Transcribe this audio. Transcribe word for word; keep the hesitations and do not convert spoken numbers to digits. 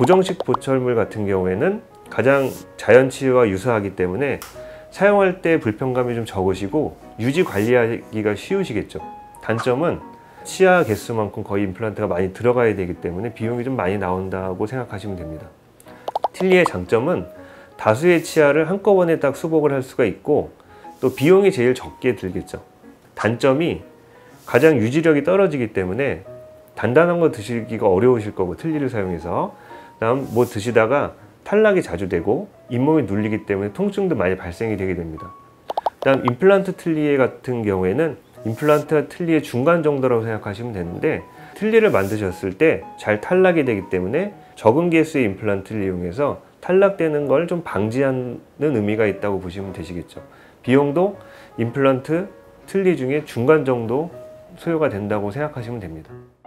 고정식 보철물 같은 경우에는 가장 자연 치유와 유사하기 때문에 사용할 때 불편감이 좀 적으시고 유지 관리하기가 쉬우시겠죠. 단점은 치아 개수만큼 거의 임플란트가 많이 들어가야 되기 때문에 비용이 좀 많이 나온다고 생각하시면 됩니다. 틀니의 장점은 다수의 치아를 한꺼번에 딱 수복을 할 수가 있고 또 비용이 제일 적게 들겠죠. 단점이 가장 유지력이 떨어지기 때문에 단단한 거 드시기가 어려우실 거고, 틀니를 사용해서 다음 뭐 드시다가 탈락이 자주 되고 잇몸이 눌리기 때문에 통증도 많이 발생이 되게 됩니다. 다음 임플란트 틀니 같은 경우에는 임플란트와 틀니의 중간 정도라고 생각하시면 되는데, 틀니를 만드셨을 때 잘 탈락이 되기 때문에 적은 개수의 임플란트를 이용해서 탈락되는 걸 좀 방지하는 의미가 있다고 보시면 되시겠죠. 비용도 임플란트 틀니 중에 중간 정도 소요가 된다고 생각하시면 됩니다.